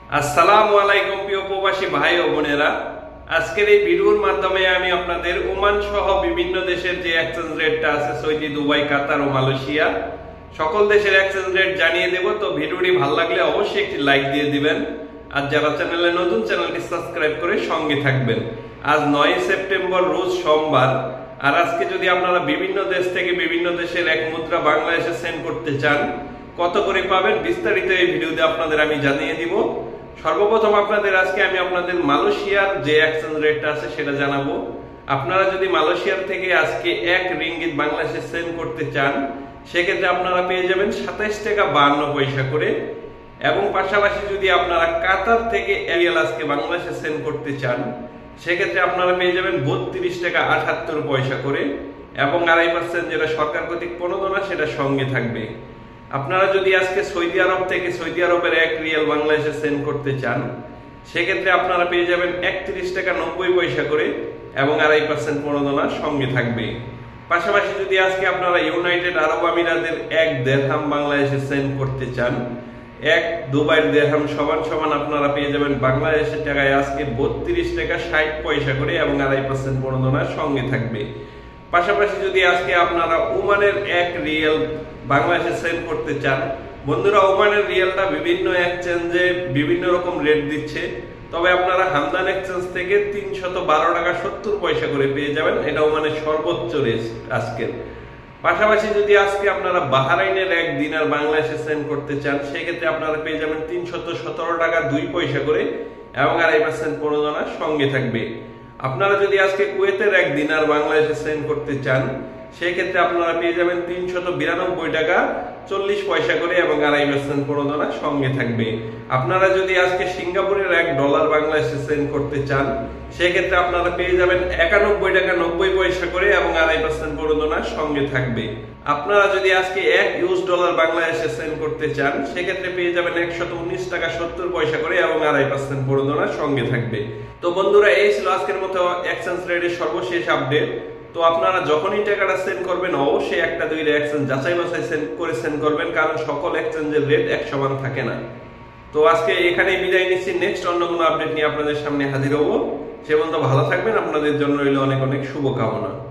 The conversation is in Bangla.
আসসালামু আলাইকুম প্রিয় প্রবাসী ভাই ও বোনেরা, আজকের এই ভিডিওর মাধ্যমে আমি আপনাদের ওমান সহ বিভিন্ন দেশের যে এক্সচেঞ্জ রেটটা আছে সৌদি, দুবাই, কাতার ও মালয়েশিয়া সকল দেশের এক্সচেঞ্জ রেট জানিয়ে দেব। তো ভিডিওটি ভালো লাগলে অবশ্যই একটি লাইক দিয়ে দিবেন, আর যারা চ্যানেলে নতুন চ্যানেলটি সাবস্ক্রাইব করে সঙ্গে থাকবেন। আজ 9 সেপ্টেম্বর রোজ সোমবার, আর আজকে যদি আপনারা বিভিন্ন দেশ থেকে বিভিন্ন দেশের এক মুদ্রা বাংলাদেশে সেন্ড করতে চান কত করে পাবেন বিস্তারিত এই ভিডিওতে আপনাদের আমি জানিয়ে দিব। সর্বপ্রথম আপনাদের আজকে আমি আপনাদের মালয়েশিয়ার যে এক্সচেঞ্জ রেটটা আছে সেটা জানাবো। আপনারা যদি মালয়েশিয়ার থেকে আজকে 1 রিঙ্গিত বাংলাদেশে সেন্ড করতে চান সেক্ষেত্রে আপনারা পেয়ে যাবেন 27 টাকা 52 পয়সা করে, এবং পাশাপাশি যদি আপনারা কাতার থেকে রিয়াল আজকে বাংলাদেশে সেন্ড করতে চান সেক্ষেত্রে আপনারা পেয়ে যাবেন 32 টাকা 78 পয়সা করে, এবং 2.5% যেটা সরকার কর্তৃক প্রণোদনা সেটা সঙ্গে থাকবে। আপনারা যদি আজকে সৌদি আরব থেকে সৌদি আরবের 1 রিয়াল বাংলাদেশে সেন্ড করতে চান সেক্ষেত্রে আপনারা পেয়ে যাবেন 31 টাকা 90 পয়সা করে, এবং 2.5% প্রণোদনা সঙ্গে থাকবে। পাশাপাশি যদি আজকে আপনারা ইউনাইটেড আরব আমিরাতের 1 দিরহাম বাংলাদেশে সেন্ড করতে চান, 1 দুবাইয়ের দিরহাম সমান সমান আপনারা পেয়ে যাবেন বাংলাদেশের টাকায় আজকে 32 টাকা 60 পয়সা করে, এবং 2.5% প্রণোদনা সঙ্গে থাকবে। পাশাপাশি যদি আজকে আপনারা ওমানের 1 রিয়াল বাংলাদেশে সেন্ড করতে চান, বন্ধুরা ওমানের রিয়ালটা বিভিন্ন এক্সচেঞ্জে বিভিন্ন রকম রেট দিচ্ছে, তবে আপনারা হামদান এক্সচেঞ্জ থেকে 312 টাকা 70 পয়সা করে পেয়ে যাবেন, এটা ওমানের সর্বোচ্চ রেট আজকের। পাশাপাশি যদি আজকে আপনারা বাহরাইনের 1 দিনার বাংলাদেশে সেন্ড করতে চান সেক্ষেত্রে আপনারা পেয়ে যাবেন 317 টাকা 2 পয়সা করে, এবং 2.5% প্রণোদনা সঙ্গে থাকবে। আপনারা যদি আজকে কুয়েতের 1 দিনার বাংলাদেশে সেন্ড করতে চান সেক্ষেত্রে আপনারা পেয়ে যাবেন 392 টাকা 40 পয়সা করে, এবং 2.5% প্রণোদনা সঙ্গে থাকবে। আপনারা যদি আজকে সিঙ্গাপুরের 1 ডলার বাংলাদেশে সেন্ড করতে চান সেক্ষেত্রে আপনারা পেয়ে যাবেন 91 টাকা 90 পয়সা করে, এবং 2.5% প্রণোদনা সঙ্গে থাকবে। আপনারা যদি আজকে 1 ইউএস ডলার বাংলাদেশে সেন্ড করতে চান সেক্ষেত্রে পেয়ে যাবেন 119 টাকা 70 পয়সা করে, এবং 2.5% প্রণোদনা সঙ্গে থাকবে। তো বন্ধুরা, এই ছিল আজকের মতো এক্সচেঞ্জ রেটের সর্বশেষ আপডেট। তো আপনারা যখনই টাকাটা সেন্ড করবেন অবশ্যই 1-2 এক্সচেঞ্জ যাচাই বাছাই সেন্ড করবেন, কারণ সকল এক্সচেঞ্জের রেট এক সমান থাকে না। তো আজকে এখানেই বিদায় নিচ্ছি, নেক্সট অন্য কোনো আপডেট নিয়ে আপনাদের সামনে হাজির হব। সে পর্যন্ত ভালো থাকবেন, আপনাদের জন্য রইল অনেক অনেক শুভকামনা।